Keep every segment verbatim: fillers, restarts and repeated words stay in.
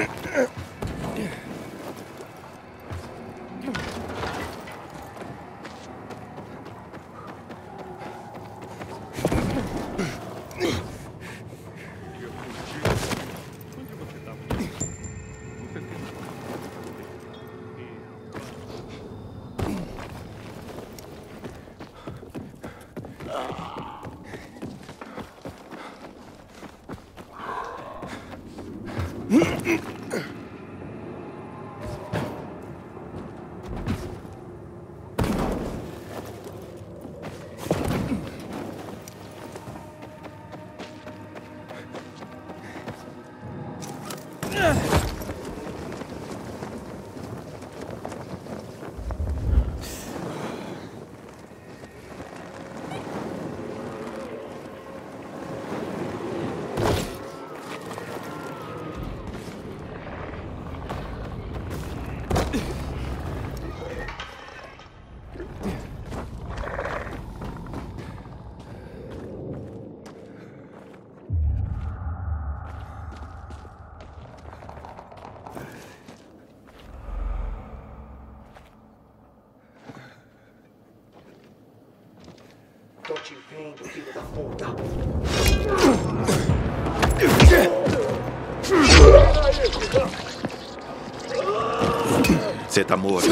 Tô te vendo, filho da puta. Você tá morto.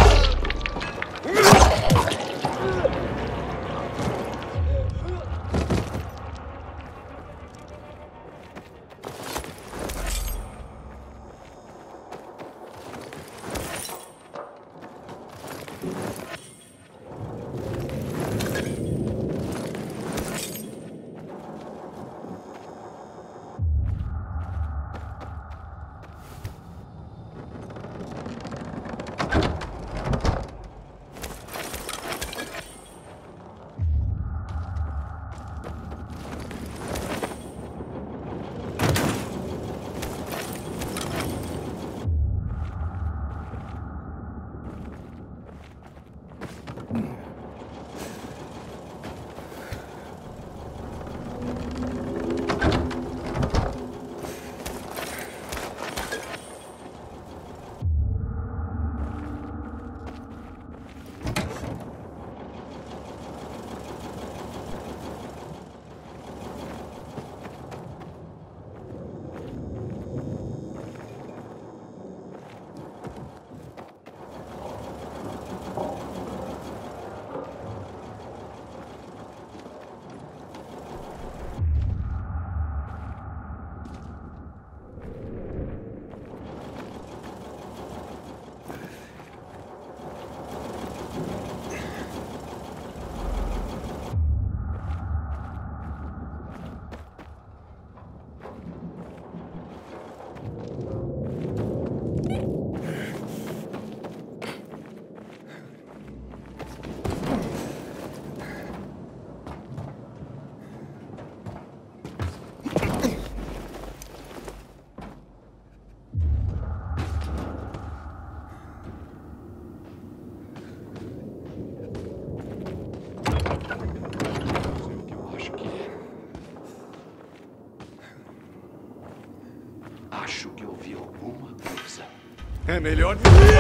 Acho que ouvi alguma coisa. É melhor...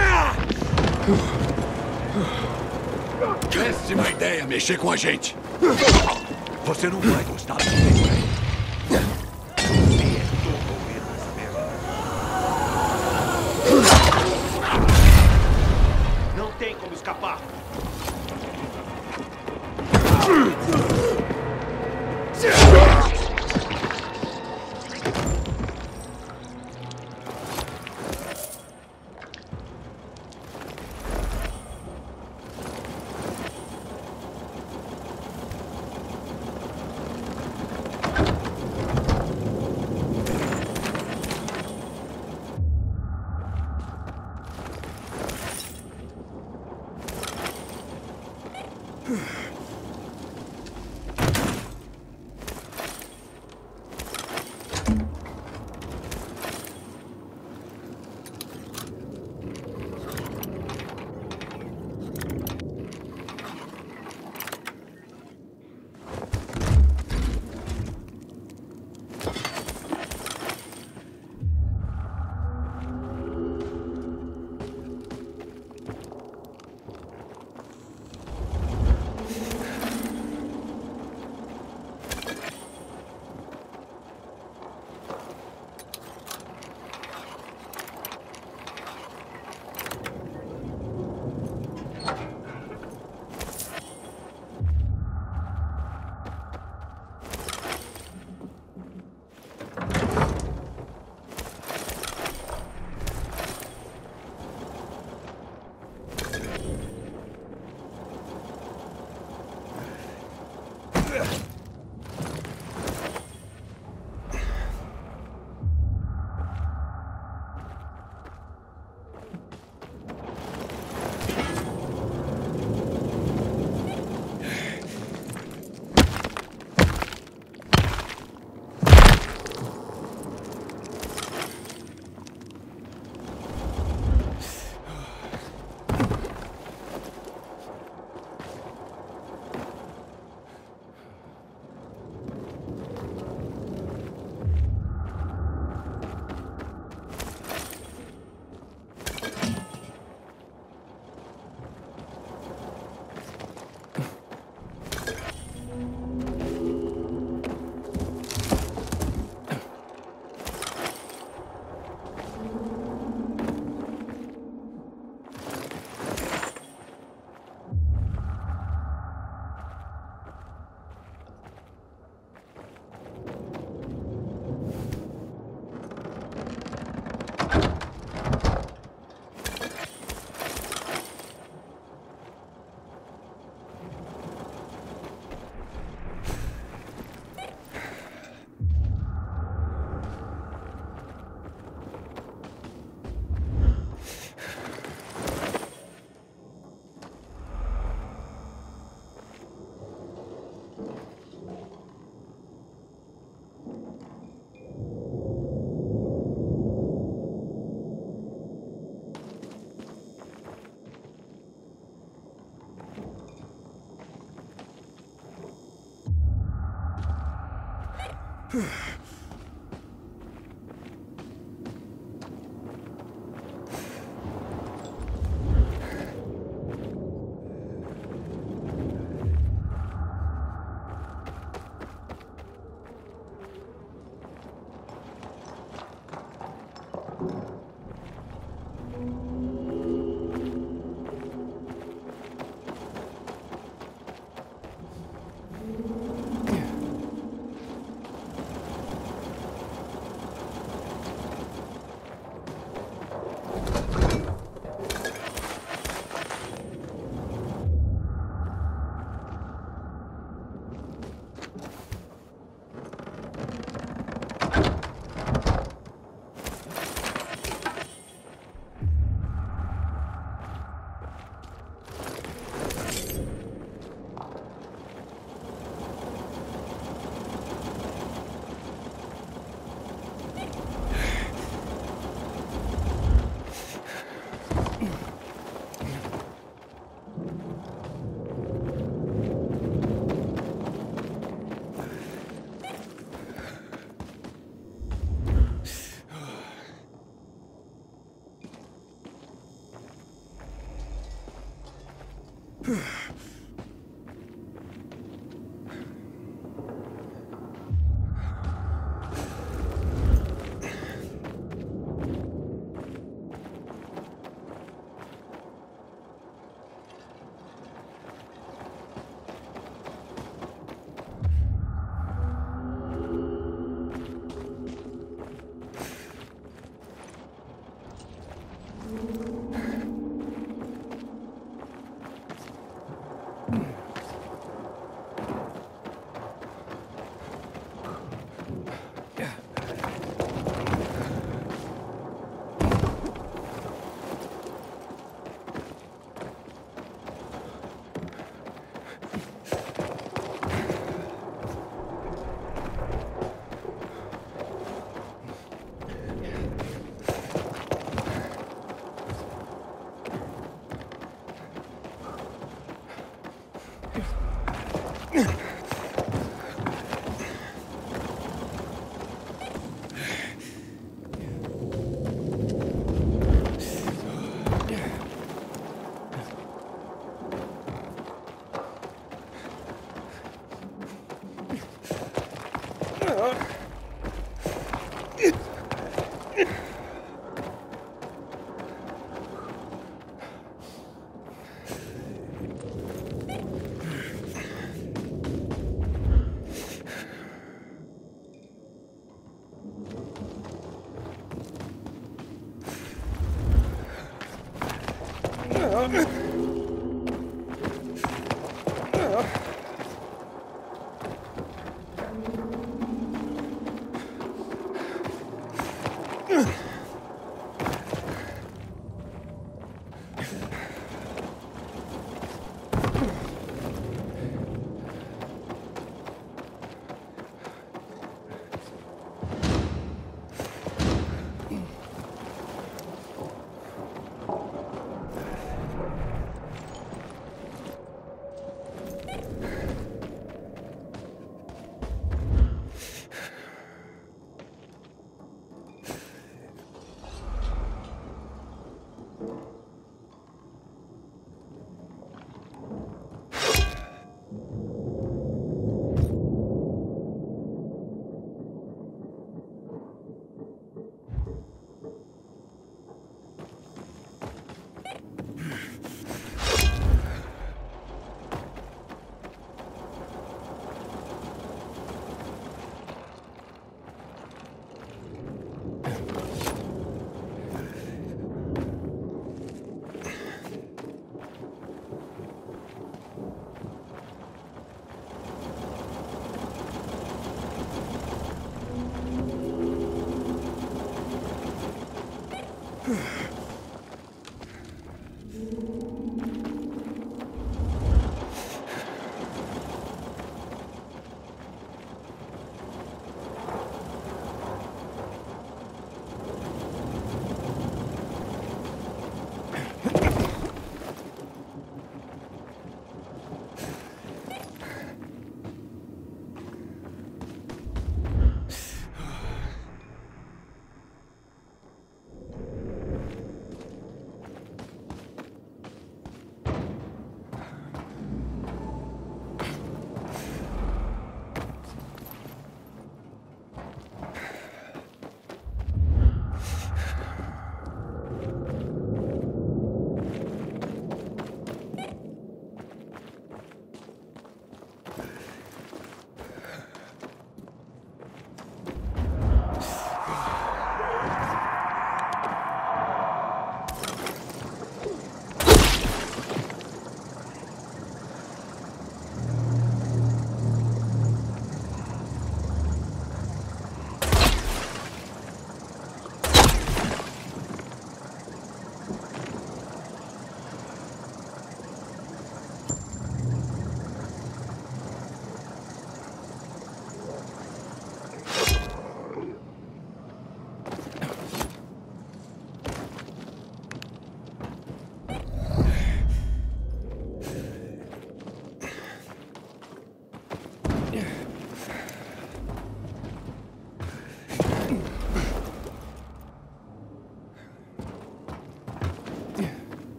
Péssima ideia mexer com a gente. Você não vai gostar do que vem por aí. Não tem como escapar.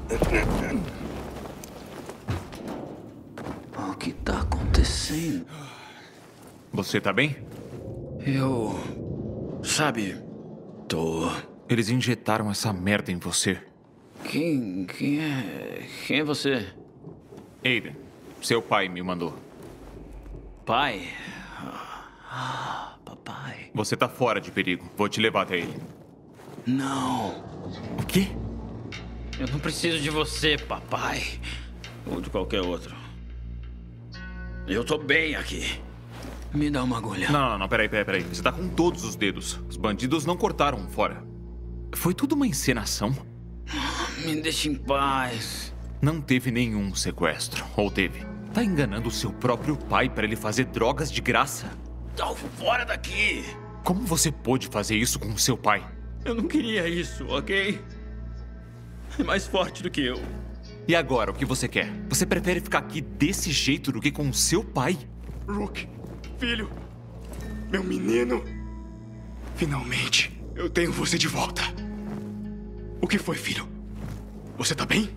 O que tá acontecendo? Você tá bem? Eu... Sabe... Tô... Eles injetaram essa merda em você. Quem... Quem é... Quem é você? Aiden, seu pai me mandou. Pai? Ah, papai. Você tá fora de perigo. Vou te levar até ele. Não. O quê? Eu não preciso de você, papai. Ou de qualquer outro. Eu tô bem aqui. Me dá uma agulha. Não, não, não, peraí, peraí, peraí. Você tá com todos os dedos. Os bandidos não cortaram fora. Foi tudo uma encenação? Me deixe em paz. Não teve nenhum sequestro. Ou teve? Tá enganando o seu próprio pai para ele fazer drogas de graça? Tô fora daqui. Como você pôde fazer isso com seu pai? Eu não queria isso, ok? É mais forte do que eu. E agora, o que você quer? Você prefere ficar aqui desse jeito do que com seu pai? Rook, filho, meu menino. Finalmente, eu tenho você de volta. O que foi, filho? Você tá bem?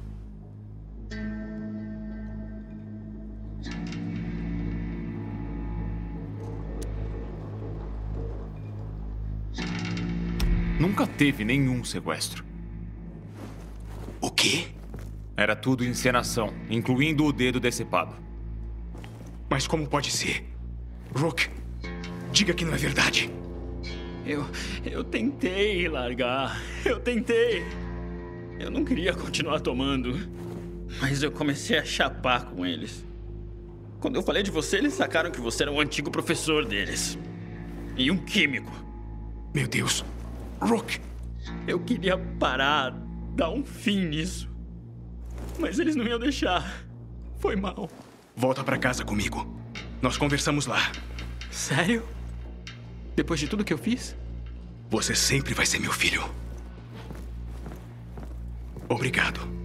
Nunca teve nenhum sequestro. O quê? Era tudo encenação, incluindo o dedo decepado. Mas como pode ser? Rook, diga que não é verdade. Eu... Eu tentei largar. Eu tentei. Eu não queria continuar tomando. Mas eu comecei a chapar com eles. Quando eu falei de você, eles sacaram que você era um antigo professor deles. E um químico. Meu Deus. Rook. Eu queria parar, dar um fim nisso. Mas eles não iam deixar. Foi mal. Volta pra casa comigo. Nós conversamos lá. Sério? Depois de tudo que eu fiz? Você sempre vai ser meu filho. Obrigado.